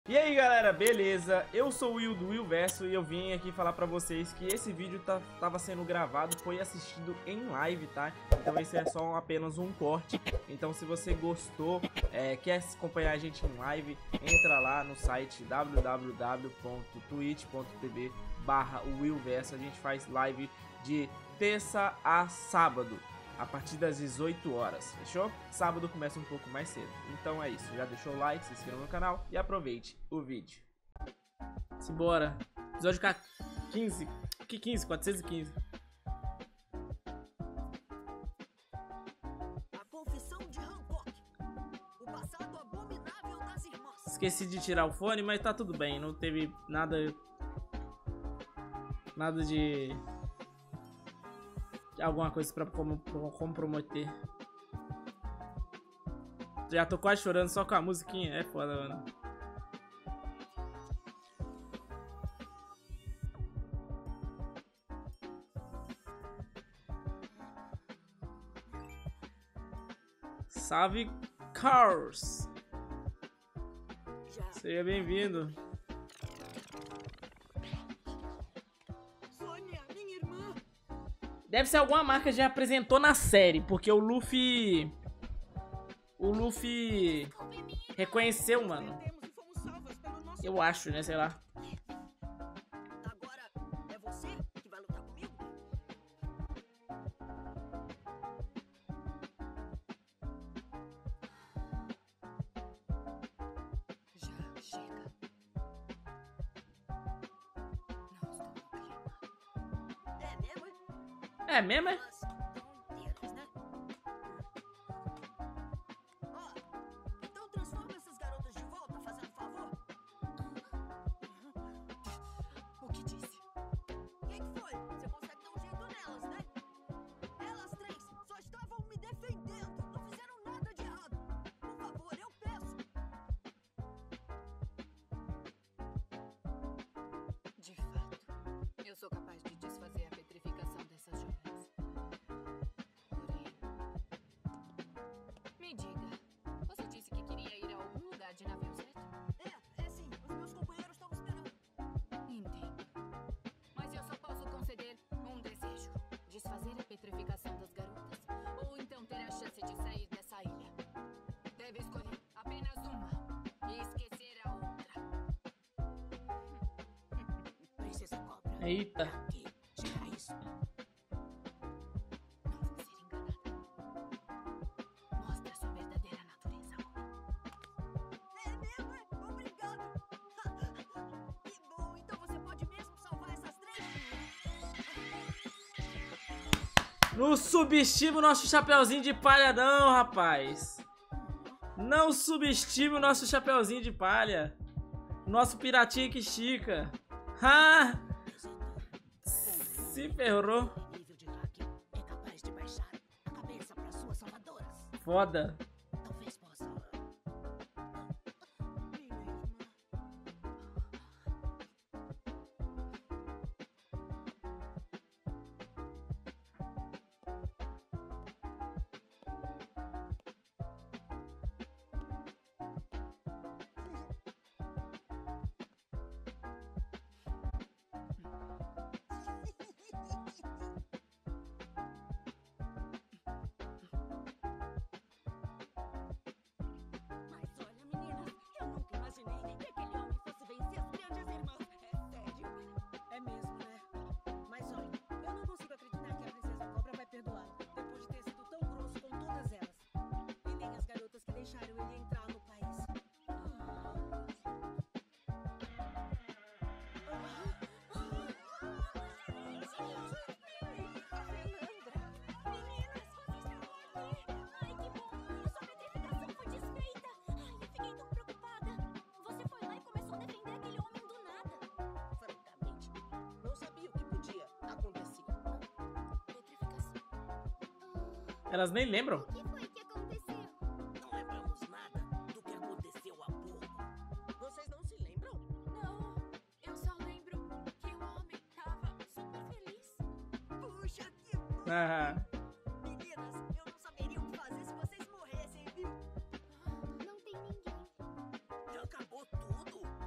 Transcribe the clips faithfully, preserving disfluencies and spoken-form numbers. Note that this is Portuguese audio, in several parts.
E aí galera, beleza? Eu sou o Will do Willverso e eu vim aqui falar pra vocês que esse vídeo tá, tava sendo gravado, foi assistido em live, tá? Então esse é só apenas um corte. Então se você gostou, é, quer acompanhar a gente em live, entra lá no site w w w ponto twitch ponto tv barra Willverso. A gente faz live de terça a sábado, a partir das dezoito horas, fechou? Sábado começa um pouco mais cedo. Então é isso, já deixou o like, se inscreva no canal e aproveite o vídeo. Simbora. Episódio quinze. Que quinze? quatrocentos e quinze. A confissão de Hancock. O passado abominável das irmãs. Esqueci de tirar o fone, mas tá tudo bem. Não teve nada... Nada de... alguma coisa pra comprometer. Já tô quase chorando só com a musiquinha. É foda, mano. Salve, Cars! Seja bem-vindo. Deve ser alguma marca que já apresentou na série, porque o Luffy... O Luffy reconheceu, mano. Eu acho, né? Sei lá. Agora é você que vai lutar comigo? Já chega. Não estou no clima. É mesmo? É mesmo, é? Tonteiras, né? Ó, então transforma essas garotas de volta, fazendo favor. O que disse? O que que foi? Você consegue dar um jeito nelas, né? Elas três só estavam me defendendo. Não fizeram nada de errado. Por favor, eu peço. De fato, eu sou capaz de desfazer a petrificação dessas joias. Porém, me diga, você disse que queria ir a algum lugar de navio, certo? É, é sim. Os meus companheiros estão esperando. Entendo. Mas eu só posso conceder um desejo: desfazer a petrificação das garotas, ou então ter a chance de sair dessa ilha. Deve escolher apenas uma e esquecer a outra. Princesa Cobra. Eita. Aqui, será isso? Não vou ser enganada. Mostra sua verdadeira natureza. É mesmo? É? Obrigado. Que bom. Então você pode mesmo salvar essas três? Não subestime o nosso chapeuzinho de palha, não, rapaz. Não subestime o nosso chapeuzinho de palha. Nosso piratinha que estica. Ha! Se ferrou. Nível de hack é capaz de baixar a cabeça para suas salvadoras. Foda. Talvez possa. Minha irmã. Mas olha, meninas, eu nunca imaginei que aquele homem fosse vencer as grandes irmãs. É sério. É mesmo, né? Mas olha, eu não consigo acreditar que a Princesa Cobra vai perdoá-lo, depois de ter sido tão grosso com todas elas. E nem as garotas que deixaram ele entrar no país. Francamente, não sabia o que podia acontecer. Elas nem lembram. O que foi que aconteceu? Não lembramos nada do que aconteceu há pouco. Vocês não se lembram? Não, eu só lembro que o homem tava super feliz. Puxa, que bom! Ah, Meninas, eu não saberia o que fazer se vocês morressem, viu? Não tem ninguém. Já acabou tudo?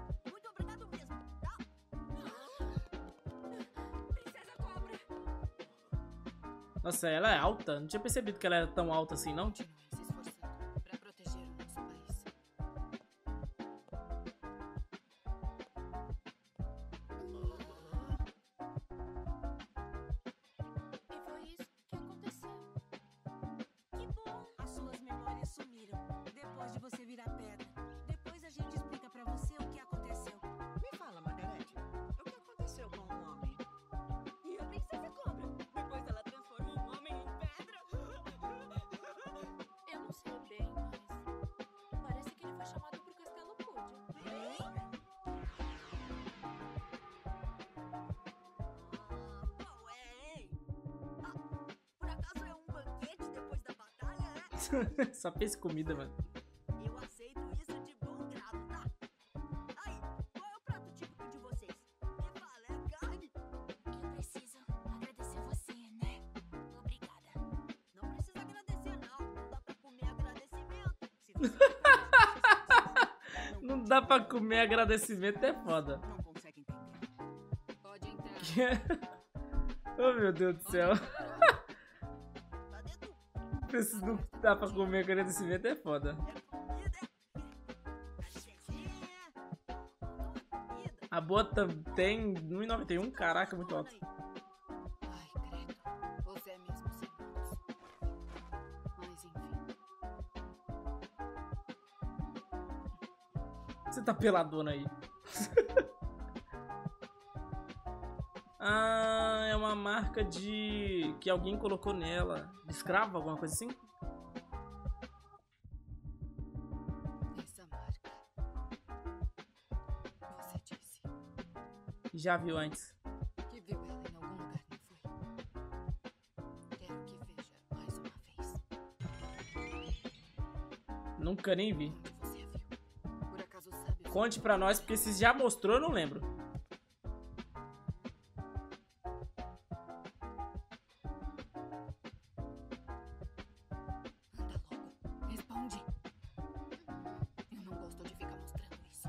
Nossa, ela é alta? Não tinha percebido que ela era tão alta assim, não? Continue se esforçando para proteger o nosso país. E foi isso que aconteceu. Que bom! As suas memórias sumiram depois de você virar pedra. Depois a gente explica pra você o que aconteceu. Me fala, Margarete, o que aconteceu com o homem? E a princesa cobra? Depois ela transformou um homem em pedra? Eu não sei bem, mas parece que ele foi chamado pro Castelo Pude. Ah, qual é, hein? Ah, por acaso é um banquete depois da batalha, é? Só fez comida, mano. Eu aceito isso de bom grado, tá? Aí, qual é o prato típico de vocês? Me fala, é carne? Eu preciso agradecer você, né? Obrigada. Não precisa agradecer, não. Não dá pra comer agradecimento. Se você Não dá pra comer agradecimento, é foda. não consegue entender. Pode entrar. Oh, meu Deus do céu. Cadê tu? Preciso não dá pra comer agradecimento, é foda. Comida, é? Dá licencinha. Comida. A boa tam- tem um e noventa e um, caraca, muito alto. Ai, credo. Você é mesmo sem mãos. Mas enfim. Você tá peladona aí. Ah, é uma marca de... que alguém colocou nela. De escravo, alguma coisa assim? Essa marca. Você disse Já viu antes. que viu ela em algum lugar, não foi? Quero que veja mais uma vez. Nunca nem vi. Onde você a viu? Por acaso sabe? Conte pra nós, porque se já mostrou, eu não lembro. Anda logo. Responde. Eu não gosto de ficar mostrando isso.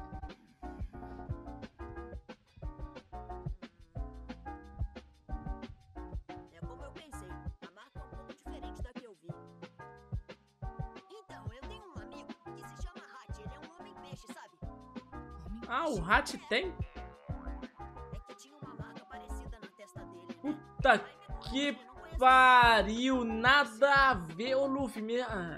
É como eu pensei. A marca é um pouco diferente da que eu vi. Então, eu tenho um amigo que se chama Hat. Ele é um homem peixe, sabe? Homem Ah, o peixe. Hat tem? É que tinha uma marca parecida na testa dele. né? Puta Aí me contou, que eu não conhecia. pariu, nada a ver, ô Luffy. Me... Ah.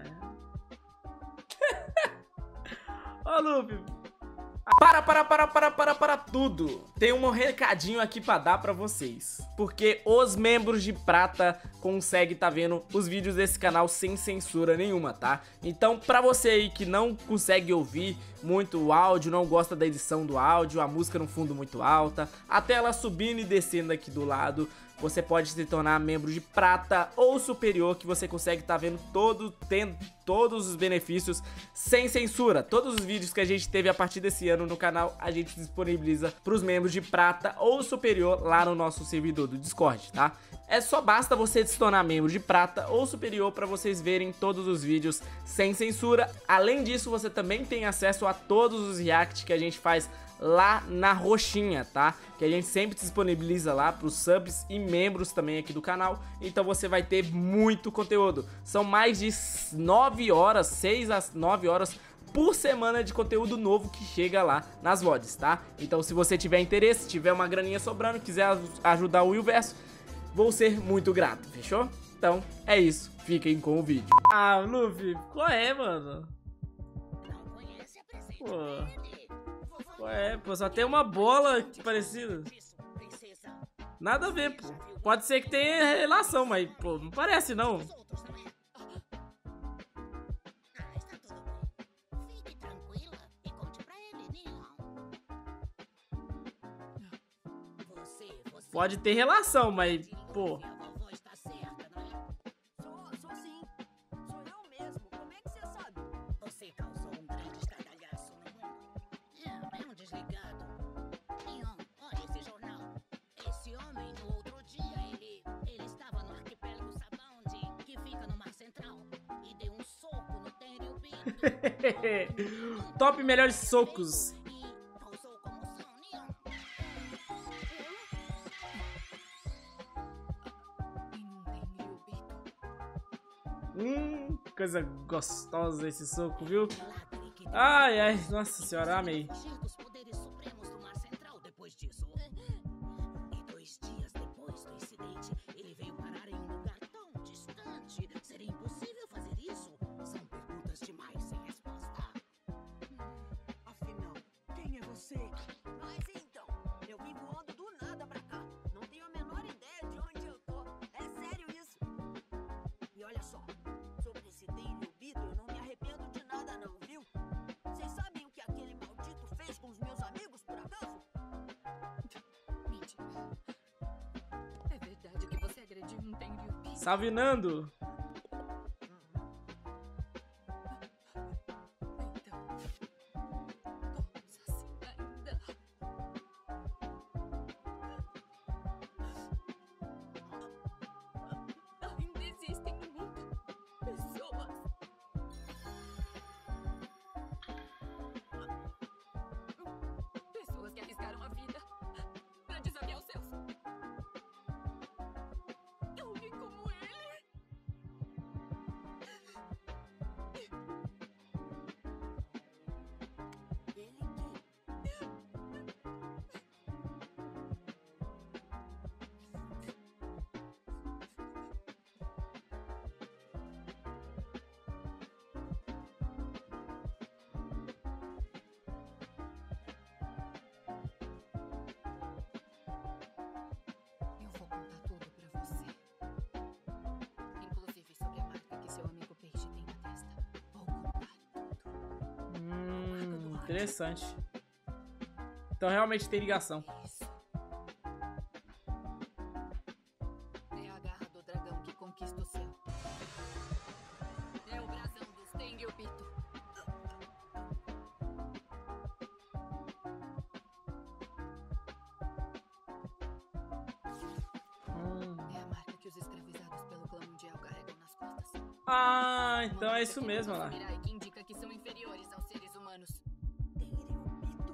Ô Luffy. Para, para, para, para, para, para tudo. Tem um recadinho aqui pra dar pra vocês. Porque os membros de prata conseguem tá vendo os vídeos desse canal sem censura nenhuma, tá? Então, pra você aí que não consegue ouvir muito o áudio, não gosta da edição do áudio, a música no fundo muito alta, a tela subindo e descendo aqui do lado, você pode se tornar membro de prata ou superior, que você consegue estar vendo todo, tendo todos os benefícios sem censura. Todos os vídeos que a gente teve a partir desse ano no canal, a gente disponibiliza para os membros de prata ou superior lá no nosso servidor do Discord, tá? É só basta você se tornar membro de prata ou superior para vocês verem todos os vídeos sem censura. Além disso, você também tem acesso a todos os reacts que a gente faz lá na roxinha, tá? Que a gente sempre disponibiliza lá pros subs e membros também aqui do canal. Então você vai ter muito conteúdo. São mais de nove horas, seis a nove horas por semana de conteúdo novo que chega lá nas V O Ds, tá? Então se você tiver interesse, tiver uma graninha sobrando, quiser ajudar o Willverso, vou ser muito grato, fechou? Então é isso, fiquem com o vídeo. Ah, Luffy, qual é, mano? Não conhece a presente Pô. dele. Qual é, pô, só tem uma bola parecida. Isso, princesa. Nada a ver, pô. Pode ser que tenha relação, mas, pô, não parece, não. Os outros, não é? Ah, está tudo bem. Fique tranquila e conte pra ele, Neon. Você, você... Pode ter relação, mas, pô. Que a vovó está certa, não é? Sou, sou sim. Sou eu mesmo. Como é que você sabe? Você causou um grande estardalhaço no mundo. É, é um desligado. Neon, olha esse jornal. Esse homem, no outro dia, ele... Ele estava no arquipélago Sabaody, que fica no Mar Central, e deu um soco no Tenryubito. Top melhores socos. E causou comoção, Neon. Em um Tenryubito. Hum, coisa gostosa esse soco, viu? Ai, ai, nossa senhora, amei. Fugir dos poderes supremos do Mar Central depois disso. E dois dias depois do incidente, ele veio parar em um lugar tão distante. Seria impossível fazer isso? São perguntas demais sem resposta. Afinal, quem é você? Mas então, eu vim voando do nada pra cá. Não tenho a menor ideia de onde eu tô. É sério isso? E olha só, sobre esse Daily Obito, eu não me arrependo de nada não, viu? Vocês sabem o que aquele maldito fez com os meus amigos, por acaso? Mentira. É verdade que você agrediu um Tenryubi? Salve, Nando. Então, todos assim ainda. Ainda existem no mundo pessoas. Pessoas que arriscaram a vida pra desafiar os seus. Alguém como ele. Ele que... Eu vou contar tudo pra você. Inclusive sobre a marca que seu amigo Peixe tem na testa. Vou contar tudo. Hum, interessante. Então realmente tem ligação. Isso. É a garra do dragão que conquista o céu. É o brasão dos Tenryubito. Hum. É a marca que os escravizados pelo clã mundial carregam nas costas. Ah, Uma então é marca isso que mesmo, leva lá. o samurai que indica que são inferiores aos seres humanos. Tenryubito?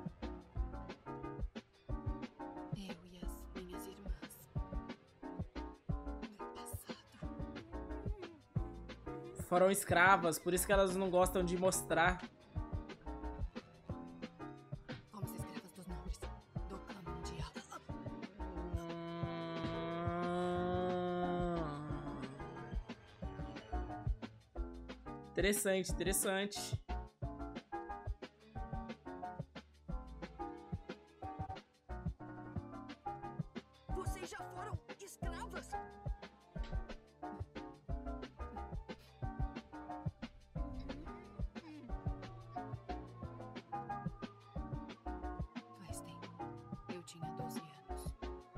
Eu e as minhas irmãs. No passado. Foram escravas, por isso que elas não gostam de mostrar. Fomos escravas dos nobres. Do clã mundial. Interessante, interessante. Vocês já foram escravas? Faz tempo. Eu tinha doze anos.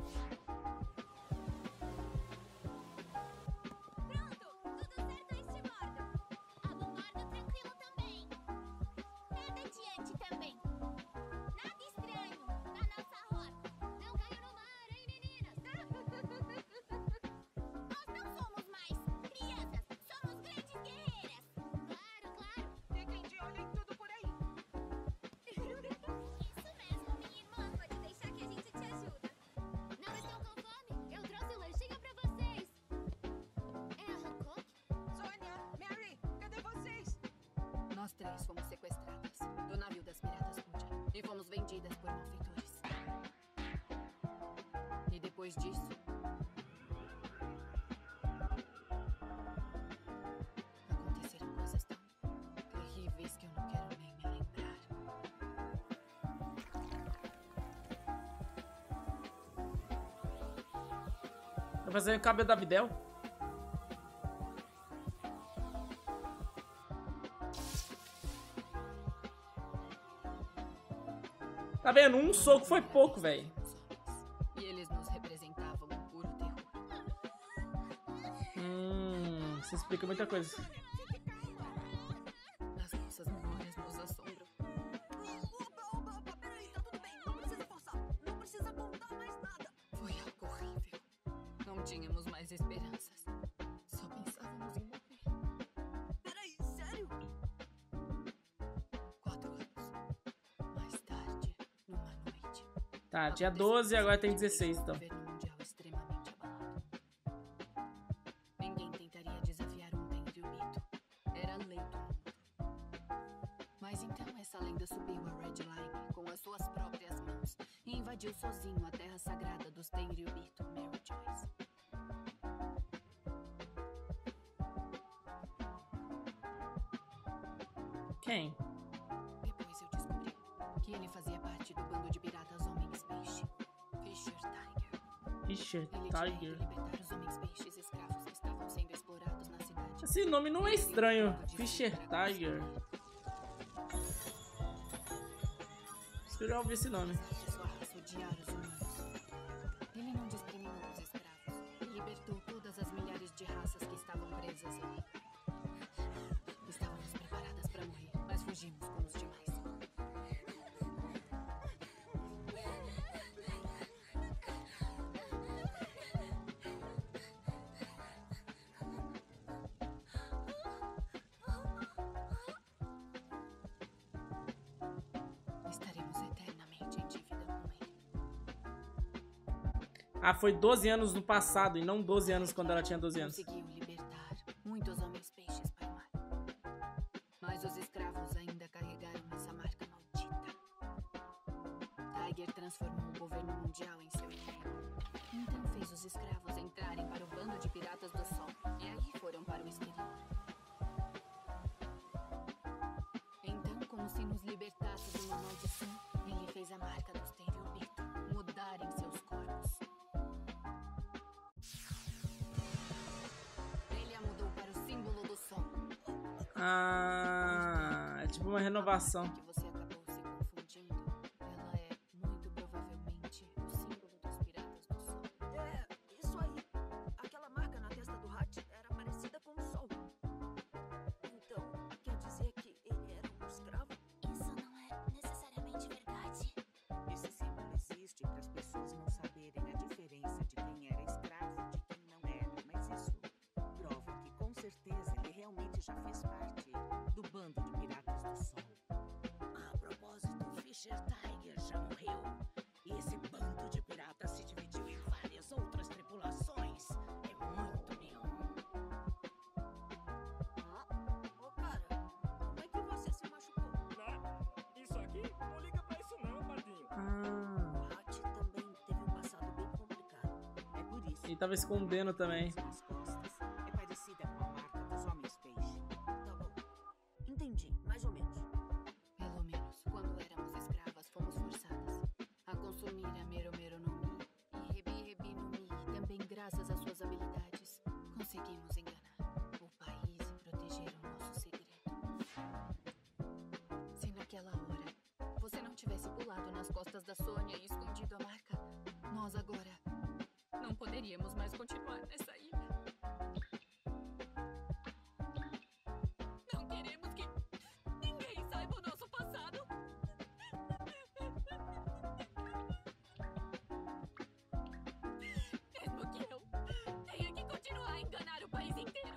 Pronto! Tudo certo a este bordo. A bombarda tranquilo também. Nada adiante também. Nada estranho na nossa rota. Não caiu no mar, hein, meninas? Nós não somos mais crianças. Somos grandes guerreiras. Claro, claro. Fiquem de olho em tudo por aí. Isso mesmo, minha irmã. Pode deixar que a gente te ajuda. Não estão com fome? Eu trouxe o lanchinho pra vocês. É a Hancock? Sônia, Mary, cadê vocês? Nós três fomos sequestradas do navio das piratas Puja e fomos vendidas por malfeitores. E depois disso, aconteceram coisas tão terríveis que eu não quero nem me lembrar. Vai fazer o cabelo da Videl? Tá vendo? Um soco foi pouco, velho. E eles nos representavam um puro terror. Hum, isso explica muita coisa. As nossas memórias nos assombram. Opa, opa, opa, peraí, tá tudo bem. Não precisa forçar. Não precisa contar mais nada. Foi algo horrível. Não tínhamos mais esperanças. Só pensávamos em morrer. Peraí, sério? Quatro anos. Mais tarde, numa noite. Tá, dia doze e agora tem dezesseis, então. Governo mundial extremamente abalado. Ninguém tentaria desafiar um invadiu sozinho a terra sagrada dos Tenryubito, Mary Joyce. Quem? Depois eu descobri que ele fazia parte do bando de piratas Homens Peixe, Fisher Tiger. Fisher Ele tinha ido Tiger. libertar os Homens Peixes escravos que estavam sendo explorados na cidade. Esse nome não é estranho. Fisher Tiger. Eu já ouvi esse nome. Sua raça odiar os humanos. Ele não discriminou os escravos e libertou todas as milhares de raças que estavam presas ali. Estávamos preparadas para morrer, mas fugimos com os demais. Estaremos eternamente em dívida com ele. Ah, foi doze anos no passado e não doze anos quando ela tinha doze anos. Conseguiu libertar muitos homens peixes para o mar. Mas os escravos ainda carregaram essa marca maldita. Tiger transformou o governo mundial em seu inimigo. Então fez os escravos entrarem para o bando de piratas do sol. E aí foram para o exterior. Então, como se nos libertasse de uma maldição, ele fez a marca dos Tenryubito mudarem seus corpos. Ele a mudou para o símbolo do sol. Ah, é tipo uma renovação. Que você acabou se confundindo. Ela é muito provavelmente o símbolo dos piratas do sol. É, isso aí. Aquela marca na testa do Hat era parecida com o sol. Então, quer dizer que ele era um escravo? Isso não é necessariamente verdade. Esse símbolo existe para as pessoas não saberem a diferença de quem era escravo de quem não era, mas isso prova que com certeza ele realmente já fez parte do bando de piratas do sol. A propósito, Fisher Tiger já morreu. E esse bando de piratas se dividiu em várias outras tripulações. É muito neon. Ô, cara, como é que você se machucou? Isso aqui? Não liga pra isso não, Padinho. Ah, O Hat também teve um passado bem complicado. É por isso. ele tava escondendo também. Nas costas. É parecida com a marca dos homens peixe. Tá bom. Entendi, mais ou menos. Pelo menos, quando éramos escravas, fomos forçadas a consumir a Mero Mero no Mi e Rebi Rebi no Mi. E também, graças às suas habilidades, conseguimos enganar o país e proteger o nosso segredo. Se naquela hora você não tivesse pulado nas costas da Sônia e escondido a marca, nós agora não poderíamos mais continuar nessa ilha. Não queremos que ninguém saiba o nosso passado. Mesmo que eu tenha que continuar a enganar o país inteiro.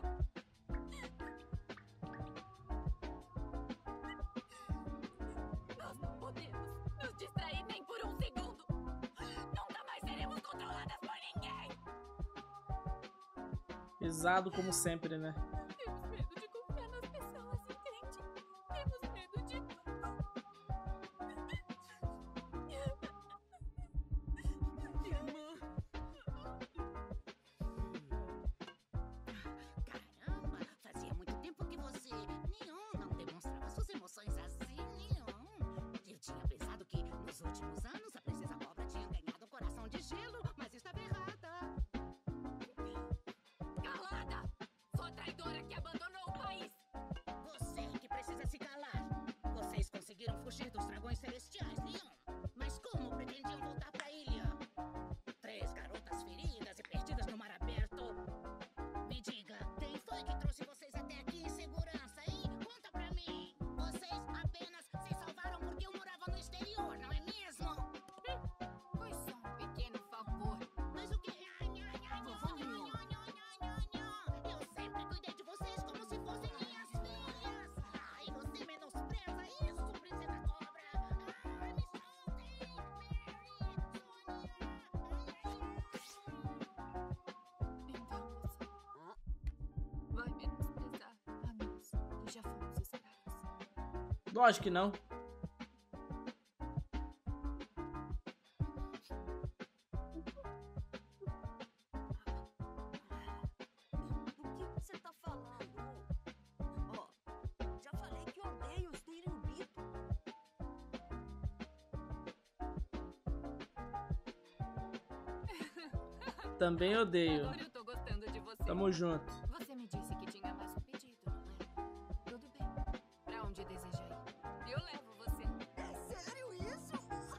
Nós não podemos nos distrair nem por um segundo. Nunca mais seremos controladas por ninguém. Pesado como sempre, né? Temos medo de confiar nas pessoas, entende? Temos medo de Caramba, fazia muito tempo que você, Neon, não demonstrava suas emoções assim, Neon. Eu tinha pensado que nos últimos anos a Princesa Cobra tinha ganhado o coração de gelo, mas estava errada. Calada! Sua traidora que abandonou o país! Você que precisa se calar. Vocês conseguiram fugir dos dragões celestiais, Neon. Mas como pretendiam voltar pra ilha? Três garotas feridas e perdidas no mar aberto. Me diga, quem foi que trouxe vocês até aqui em segurança, hein? Conta pra mim. Vocês apenas se salvaram porque eu morava no exterior, não é mesmo? Foi só um pequeno favor. Mas o que? Vovó Neon. Eu sempre cuidei de vocês como se fossem minhas filhas. Ai, você menospreza isso, Princesa Cobra. Ai, me soltem, Mary, Então você vai menosprezar a nós que já fomos escravos. Lógico que não. Também odeio. Agora eu tô gostando de você. Tamo junto. Você me disse que tinha mais um pedido, não é? Tudo bem. Pra onde deseja ir? Eu levo você. É sério isso?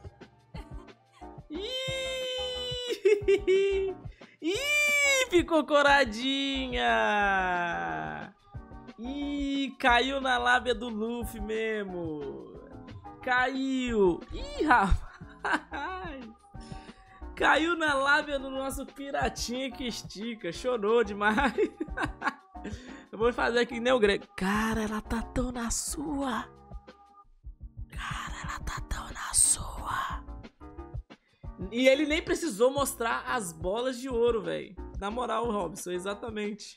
Ih! Ih, ficou coradinha! Ih, caiu na lábia do Luffy mesmo. Caiu. Ih, rapaz. Caiu na lábia do nosso piratinha que estica. Chorou demais. Eu vou fazer aqui que nem o Greg. Cara, ela tá tão na sua. Cara, ela tá tão na sua. E ele nem precisou mostrar as bolas de ouro, velho. Na moral, Robson, exatamente.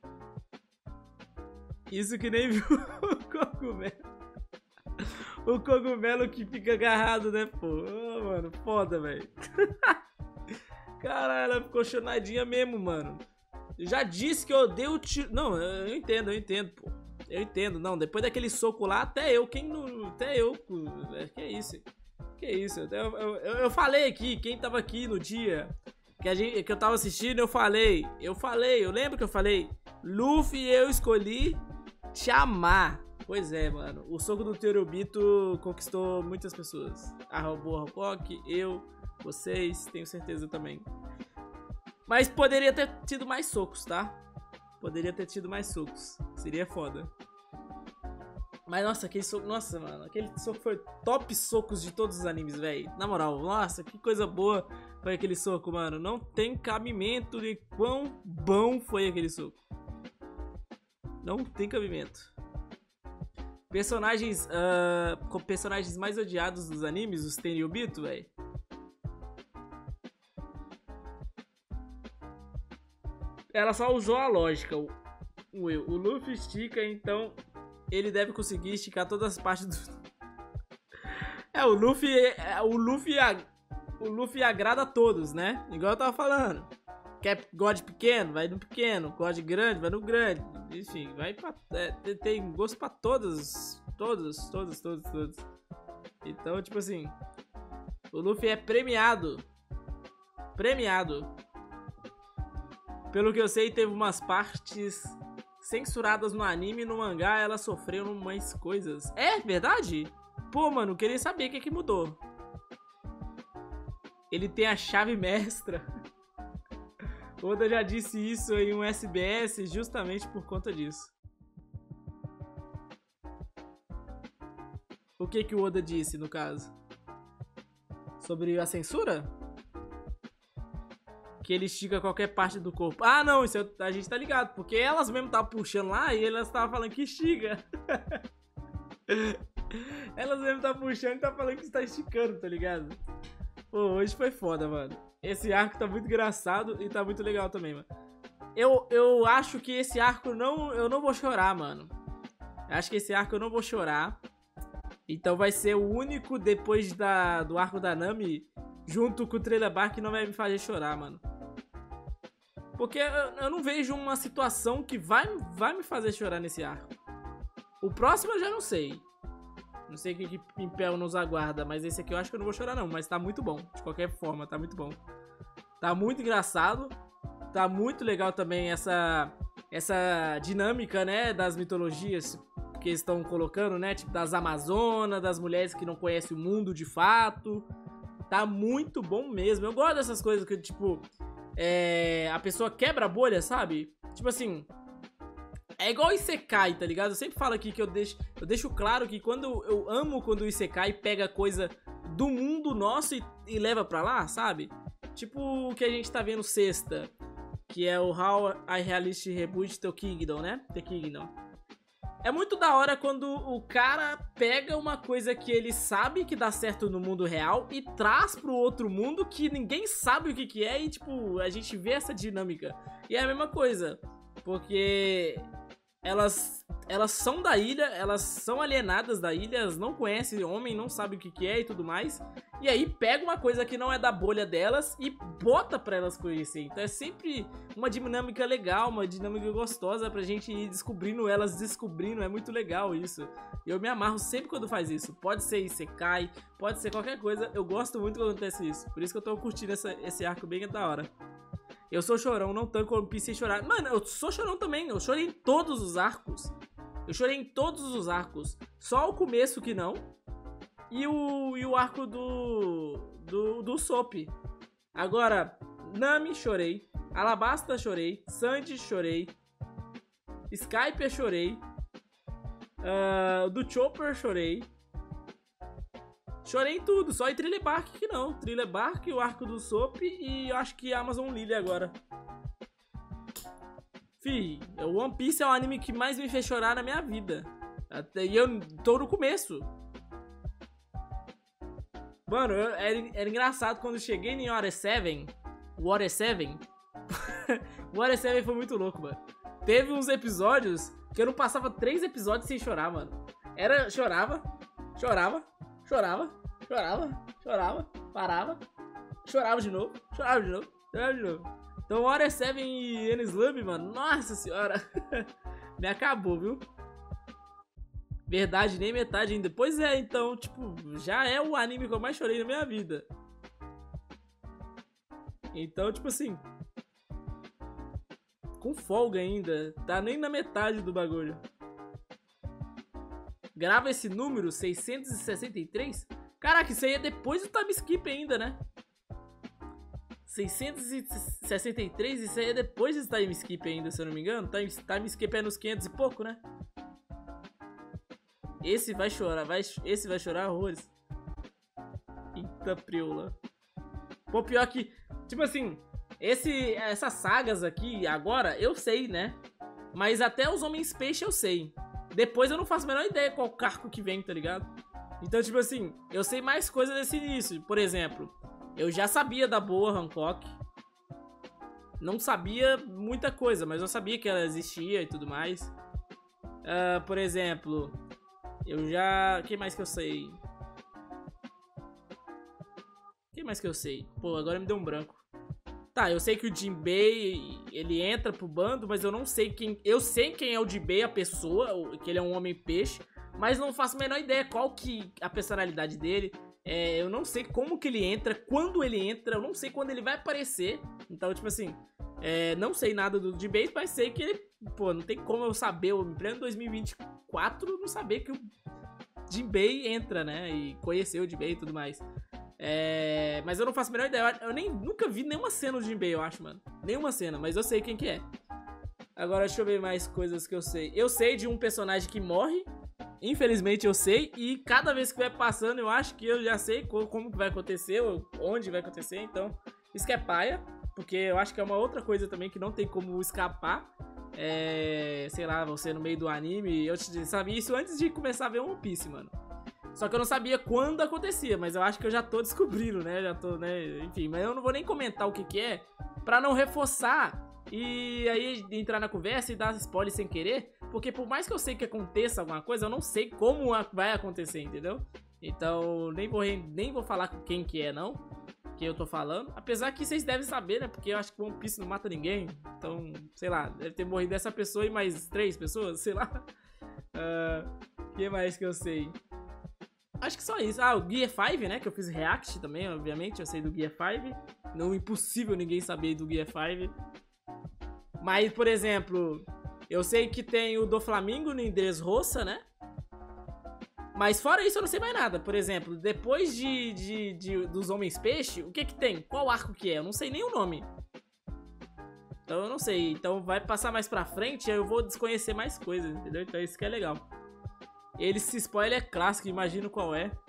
Isso que nem viu o cogumelo. O cogumelo que fica agarrado, né, pô? Oh, mano, foda, velho. Caralho, ela ficou chonadinha mesmo, mano. Eu já disse que eu odeio o tiro. Não, eu entendo, eu entendo, pô. Eu entendo, não. Depois daquele soco lá, até eu, quem não. Até eu. Que isso? Que isso? Eu, eu, eu, eu falei aqui, quem tava aqui no dia que, a gente, que eu tava assistindo, eu falei. Eu falei, eu lembro que eu falei. Luffy, eu escolhi te amar. Pois é, mano. O soco do Terubito conquistou muitas pessoas. A Robô Rock, eu, vocês, tenho certeza também. Mas poderia ter tido mais socos, tá? Poderia ter tido mais socos. Seria foda. Mas, nossa, aquele soco... Nossa, mano. Aquele soco foi top socos de todos os animes, velho. Na moral, nossa, que coisa boa foi aquele soco, mano. Não tem cabimento de quão bom foi aquele soco. Não tem cabimento. Personagens... Uh, com personagens mais odiados dos animes, os Tenryubito, velho. Ela só usou a lógica. O, o, o Luffy estica, então... Ele deve conseguir esticar todas as partes do... É, o Luffy... É, o Luffy... O Luffy agrada a todos, né? Igual eu tava falando. Quer God pequeno? Vai no pequeno. God grande? Vai no grande. Enfim, vai pra... É, tem gosto pra todos. Todos, todos, todos, todos. Então, tipo assim... O Luffy é premiado. Premiado. Pelo que eu sei, teve umas partes... censuradas no anime e no mangá, elas sofreram umas coisas. É verdade? Pô, mano, queria saber o que, que mudou. Ele tem a chave mestra. Oda já disse isso em um S B S justamente por conta disso. O que que o Oda disse, no caso? Sobre a censura? Que ele estica qualquer parte do corpo. Ah, não, isso é, a gente tá ligado. Porque elas mesmo estavam puxando lá e elas estavam falando que estica. Elas mesmo estavam puxando e estavam falando que está esticando, tá ligado? Pô, hoje foi foda, mano. Esse arco tá muito engraçado e tá muito legal também, mano. Eu, eu acho que esse arco não... Eu não vou chorar, mano. Eu acho que esse arco eu não vou chorar. Então vai ser o único depois da, do arco da Nami... Junto com o Trailer Bar que não vai me fazer chorar, mano. Porque eu, eu não vejo uma situação que vai, vai me fazer chorar nesse arco. O próximo eu já não sei. Não sei o que, que Impel nos aguarda, mas esse aqui eu acho que eu não vou chorar não. Mas tá muito bom, de qualquer forma, tá muito bom. Tá muito engraçado. Tá muito legal também essa, essa dinâmica, né, das mitologias que eles estão colocando, né. Tipo, das Amazonas, das mulheres que não conhecem o mundo de fato. Tá muito bom mesmo. Eu gosto dessas coisas que, tipo... É... A pessoa quebra a bolha, sabe? Tipo assim... É igual o Isekai, tá ligado? Eu sempre falo aqui que eu deixo... Eu deixo claro que quando... Eu amo quando o Isekai pega coisa do mundo nosso e, e leva pra lá, sabe? Tipo o que a gente tá vendo sexta. Que é o How I Realist Reboot The Kingdom, né? The Kingdom. É muito da hora quando o cara pega uma coisa que ele sabe que dá certo no mundo real e traz pro outro mundo que ninguém sabe o que que é e, tipo, a gente vê essa dinâmica. E é a mesma coisa, porque elas, elas são da ilha, elas são alienadas da ilha, elas não conhecem homem, não sabem o que que é e tudo mais. E aí pega uma coisa que não é da bolha delas e bota pra elas conhecer. Então é sempre uma dinâmica legal, uma dinâmica gostosa pra gente ir descobrindo elas, descobrindo. É muito legal isso. Eu me amarro sempre quando faz isso. Pode ser Isekai, pode ser qualquer coisa. Eu gosto muito quando acontece isso. Por isso que eu tô curtindo essa, esse arco bem da hora. Eu sou chorão, não tanco One Piece sem chorar. Mano, eu sou chorão também. Eu chorei em todos os arcos. Eu chorei em todos os arcos. Só o começo que não. E o, e o arco do... Do, do Sop. Agora, Nami, chorei. Alabasta, chorei. Sandy, chorei. Skype, chorei. Uh, do Chopper, chorei. Chorei em tudo, só em Thriller Bark que não. Thriller Bark, o arco do Sop e eu acho que Amazon Lily agora. Fih, o One Piece é o anime que mais me fez chorar na minha vida. Até, e eu tô no começo. Mano, eu, era, era engraçado quando eu cheguei em Water sete. Water sete. Water sete foi muito louco, mano. Teve uns episódios que eu não passava três episódios sem chorar, mano. Era, chorava, chorava, chorava, chorava, chorava, parava, chorava de novo, chorava de novo, chorava de novo. Então Water sete e N-Slum, mano, nossa senhora, me acabou, viu? Verdade, nem metade ainda. Pois é, então, tipo, já é o anime que eu mais chorei na minha vida. Então, tipo assim, com folga ainda, tá nem na metade do bagulho. Grava esse número, seiscentos e sessenta e três? Caraca, isso aí é depois do time skip ainda, né? seiscentos e sessenta e três, isso aí é depois do time skip ainda, se eu não me engano. Time, time skip é nos quinhentos e pouco, né? Esse vai chorar, vai, esse vai chorar horrores. Eita preula. Pô, pior que, tipo assim, esse, essas sagas aqui, agora, eu sei, né? Mas até os Homens Peixe eu sei. Depois eu não faço a menor ideia qual cargo que vem, tá ligado? Então, tipo assim, eu sei mais coisas desse início. Por exemplo, eu já sabia da Boa Hancock. Não sabia muita coisa, mas eu sabia que ela existia e tudo mais. Uh, por exemplo, eu já... Quem mais que eu sei? Quem mais que eu sei? Pô, agora me deu um branco. Tá, eu sei que o Jinbei, ele entra pro bando, mas eu não sei quem... Eu sei quem é o Jinbei, a pessoa, que ele é um homem peixe, mas não faço a menor ideia qual que a personalidade dele. É, eu não sei como que ele entra, quando ele entra, eu não sei quando ele vai aparecer. Então, tipo assim, é, não sei nada do Jinbei, mas sei que ele... Pô, não tem como eu saber, em pleno dois mil e vinte e quatro, não saber que o Jinbei entra, né? E conhecer o Jinbei e tudo mais. É, mas eu não faço a menor ideia. Eu nem, nunca vi nenhuma cena do Jinbei, eu acho, mano. Nenhuma cena, mas eu sei quem que é. Agora deixa eu ver mais coisas que eu sei. Eu sei de um personagem que morre. Infelizmente eu sei. E cada vez que vai passando eu acho que eu já sei como que vai acontecer, ou onde vai acontecer. Então isso que é paia. Porque eu acho que é uma outra coisa também que não tem como escapar. É, sei lá, você no meio do anime. Eu sabia isso antes de começar a ver One Piece, mano. Só que eu não sabia quando acontecia, mas eu acho que eu já tô descobrindo, né? Já tô, né? Enfim, mas eu não vou nem comentar o que que é, pra não reforçar e aí entrar na conversa e dar spoiler sem querer, porque por mais que eu sei que aconteça alguma coisa, eu não sei como vai acontecer, entendeu? Então, nem vou, nem vou falar com quem que é, não, que eu tô falando. Apesar que vocês devem saber, né? Porque eu acho que One Piece não mata ninguém. Então, sei lá, deve ter morrido essa pessoa e mais três pessoas, sei lá. O uh, que mais que eu sei? Acho que só isso. Ah, o Gear cinco, né? Que eu fiz react também, obviamente. Eu sei do Gear cinco. Não é impossível ninguém saber do Gear cinco. Mas, por exemplo, eu sei que tem o do Flamengo no Dressrosa, né? Mas fora isso eu não sei mais nada. Por exemplo, depois de, de, de dos Homens Peixe, o que que tem? Qual arco que é? Eu não sei nem o nome. Então eu não sei. Então vai passar mais pra frente, aí eu vou desconhecer mais coisas, entendeu? Então isso que é legal. Ele se spoiler é clássico, imagino qual é.